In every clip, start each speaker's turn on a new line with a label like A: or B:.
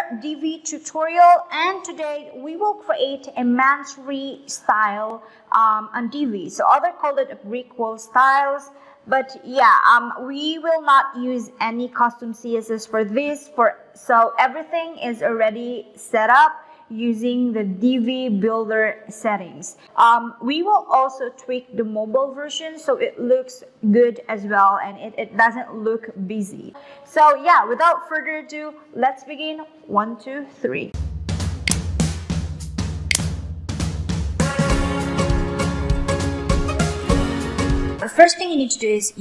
A: Divi tutorial, and today we will create a Masonry style on Divi. So others call it a brick wall styles, but yeah, we will not use any custom CSS for this. So everything is already set up using the Divi builder settings. We will also tweak the mobile version so it looks good as well and it doesn't look busy. So yeah, without further ado, let's begin. 1, 2, 3. The first thing you need to do is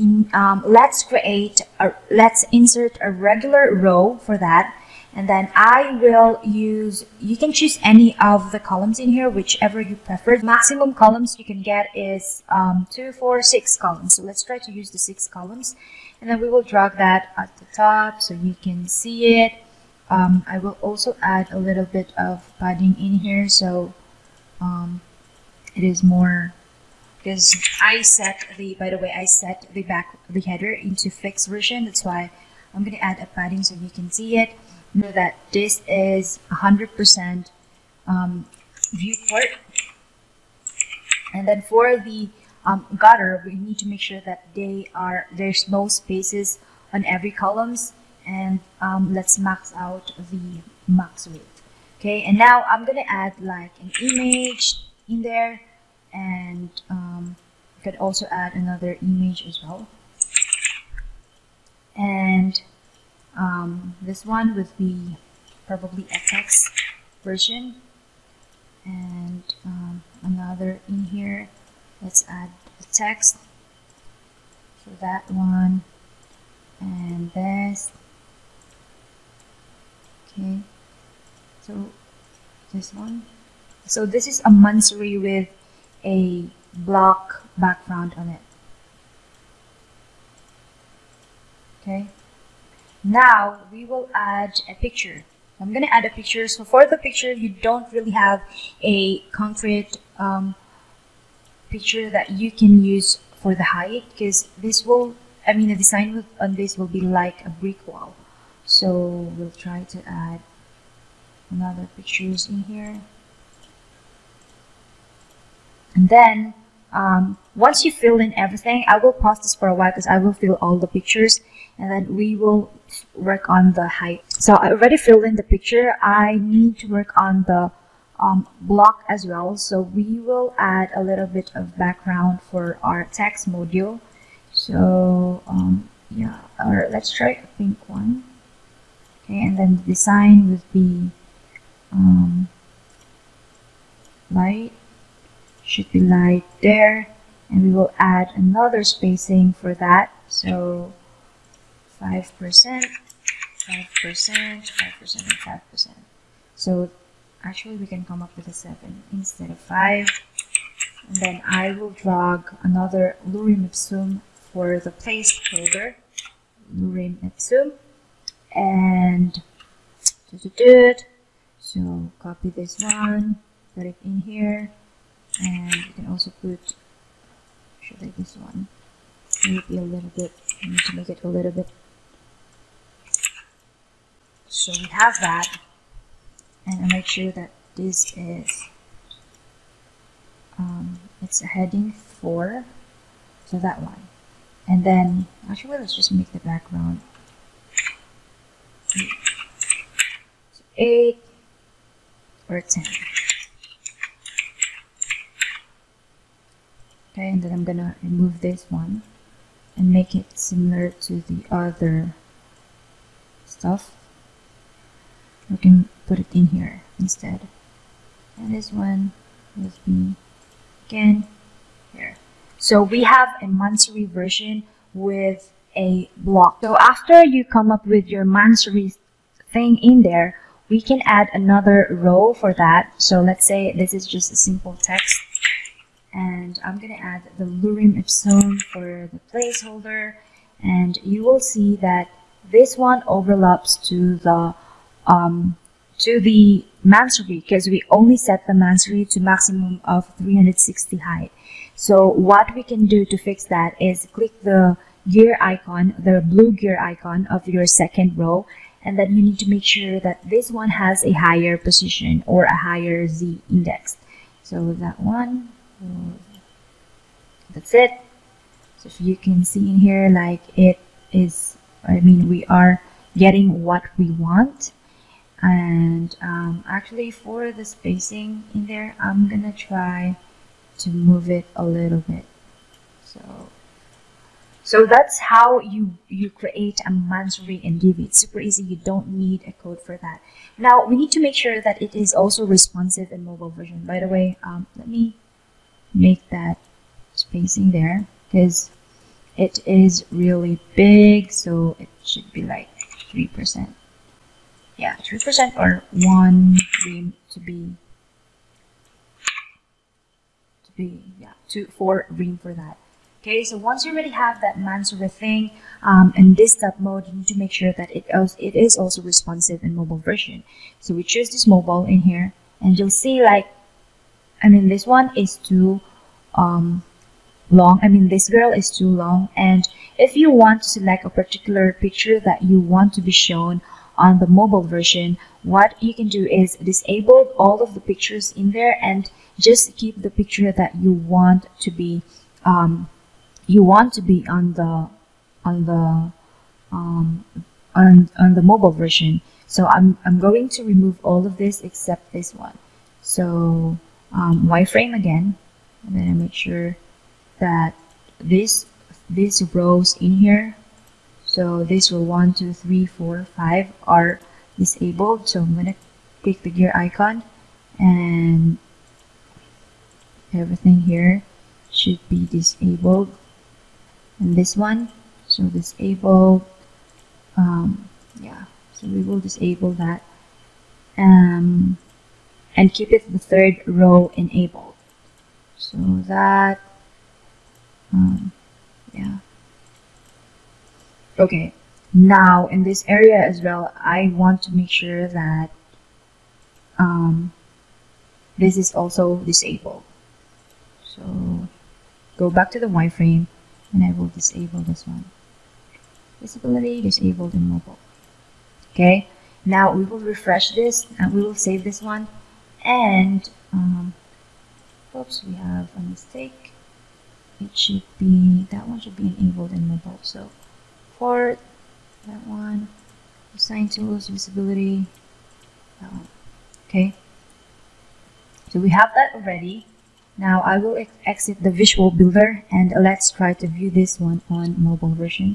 A: let's insert a regular row for that. And then I will use, you can choose any of the columns in here, whichever you prefer. Maximum columns you can get is 2, 4, 6 columns. So let's try to use the 6 columns. And then we will drag that at the top so you can see it. I will also add a little bit of padding in here so it is more, because I set the header into fixed version. That's why I'm going to add a padding so you can see it. Know that this is 100% viewport, and then for the gutter, we need to make sure that there's no spaces on every columns, and let's max out the max width. Okay, and now I'm gonna add like an image in there, and you could also add another image as well, and this one would be probably a text version, and another in here. Let's add the text for that one, and this. Okay, so this one. So this is a Masonry with a block background on it. Okay. Now we will add a picture. I'm going to add a picture. So for the picture, you don't really have a concrete picture that you can use for the height, because this will, the design on this will be like a brick wall. So we'll try to add another pictures in here. And then once you fill in everything, I will pause this for a while because I will fill all the pictures, and then we will work on the height. So I already filled in the picture. I need to work on the block as well. So we will add a little bit of background for our text module. So yeah, or let's try a pink one. Okay, and then the design would be light. Should be light there, and we will add another spacing for that. So 5%, 5%, 5%, and 5%. So actually we can come up with a 7 instead of 5. And then I will drag another lorem ipsum for the placeholder. Lorem ipsum, and so copy this one, put it in here. And you can also put, should I this one? Maybe a little bit. I need to make it a little bit. So we have that, and I make sure that this is it's a heading 4, so that one. And then actually let's just make the background 8 or 10. Okay, and then I'm gonna remove this one and make it similar to the other stuff. We can put it in here instead. And this one will be again here. So we have a Masonry version with a block. So after you come up with your Masonry thing in there, we can add another row for that. So let's say this is just a simple text, and I'm going to add the lorem ipsum for the placeholder, and you will see that this one overlaps to the Masonry, because we only set the Masonry to maximum of 360 height. So what we can do to fix that is click the gear icon, the blue gear icon of your second row, and then you need to make sure that this one has a higher position or a higher Z index. So that one, that's it. So if you can see in here, like it is, I mean, we are getting what we want. And actually for the spacing in there, I'm gonna try to move it a little bit. So that's how you create a Masonry in Divi. It's super easy. You don't need a code for that. Now we need to make sure that it is also responsive in mobile version. By the way, let me make that spacing there because it is really big, so it should be like 3%. Yeah, 3% or 1 ream to be 4 ream for that. Okay, so once you already have that Masonry thing in desktop mode, you need to make sure that it is also responsive in mobile version. So we choose this mobile in here, and you'll see like, I mean, this one is too long. I mean, this girl is too long. And if you want to select a particular picture that you want to be shown on the mobile version, what you can do is disable all of the pictures in there and just keep the picture that you want to be on the mobile version. So I'm going to remove all of this except this one. So wireframe again, and then I make sure that these rows in here, so this row 1, 2, 3, 4, 5 are disabled. So I'm gonna click the gear icon, and everything here should be disabled. And this one, so disabled. Yeah, so we will disable that, and keep it the third row enabled. So that, yeah. Okay, now in this area as well, I want to make sure that this is also disabled. So go back to the wireframe, and I will disable this one. Visibility disabled in mobile. Okay, now we will refresh this and we will save this one. And oops, we have a mistake. It should be, that one should be enabled in mobile. So for that one, assign tools, visibility, that one. Okay, so we have that already. Now I will exit the visual builder, and let's try to view this one on mobile version.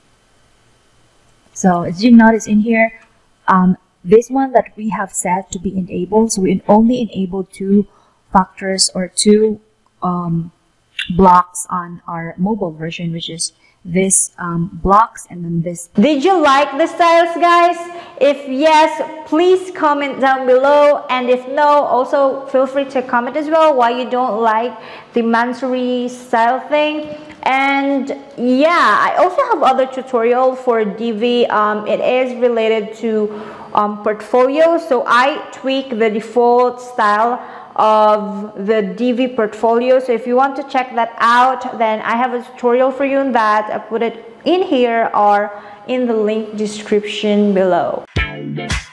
A: So as you notice in here, this one that we have set to be enabled, so we only enable 2 factors or 2 blocks on our mobile version, which is this blocks and then this. Did you like the styles, guys? If yes, please comment down below, and if no, also feel free to comment as well why you don't like the Masonry style thing. And yeah, I also have other tutorial for Divi. It is related to portfolio, so I tweak the default style of the Divi portfolio. So if you want to check that out, then I have a tutorial for you on that. I put it in here or in the link description below.